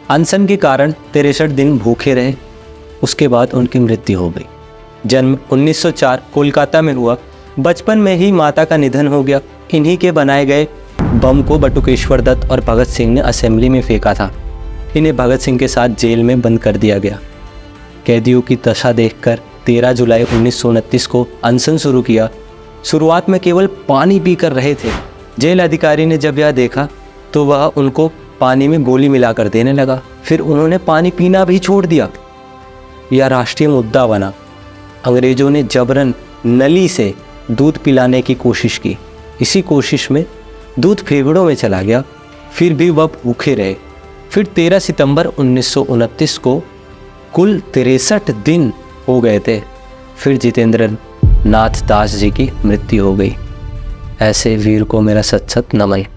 अनशन के कारण 63 दिन भूखे रहे। उसके बाद उनकी मृत्यु हो गई। जन्म 1904 कोलकाता में हुआ। बचपन में ही माता का निधन हो गया। इन्हीं के बनाए गए बम को बटुकेश्वर दत्त और भगत सिंह ने असेंबली में फेंका था। इन्हें भगत सिंह के साथ जेल में बंद कर दिया गया। कैदियों की दशा देखकर 13 जुलाई 1929 को अनशन शुरू किया। शुरुआत में केवल पानी पीकर रहे थे। जेल अधिकारी ने जब यह देखा तो वह उनको पानी में गोली मिलाकर देने लगा। फिर उन्होंने पानी पीना भी छोड़ दिया। यह राष्ट्रीय मुद्दा बना। अंग्रेजों ने जबरन नली से दूध पिलाने की कोशिश की। इसी कोशिश में दूध फेफड़ों में चला गया। फिर भी वह भूखे रहे। फिर 13 सितंबर 1929 को कुल 63 दिन हो गए थे। फिर जितेंद्र नाथ दास जी की मृत्यु हो गई। ऐसे वीर को मेरा सत सत नमन।